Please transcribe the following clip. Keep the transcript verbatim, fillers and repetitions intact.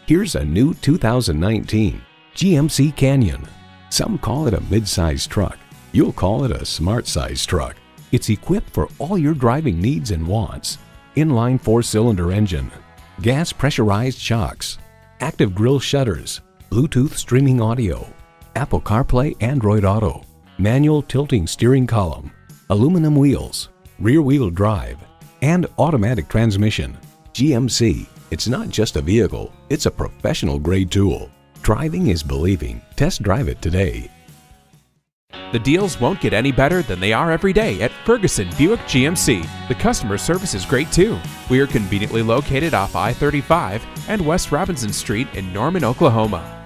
Here's a new two thousand nineteen G M C Canyon. Some call it a mid-size truck. You'll call it a smart-size truck. It's equipped for all your driving needs and wants. Inline four-cylinder engine, gas pressurized shocks, active grille shutters, Bluetooth streaming audio, Apple CarPlay Android Auto, manual tilting steering column, aluminum wheels, rear-wheel drive, and automatic transmission. G M C, it's not just a vehicle, it's a professional-grade tool. Driving is believing. Test drive it today. The deals won't get any better than they are every day at Ferguson Buick G M C. The customer service is great too. We are conveniently located off I thirty-five and West Robinson Street in Norman, Oklahoma.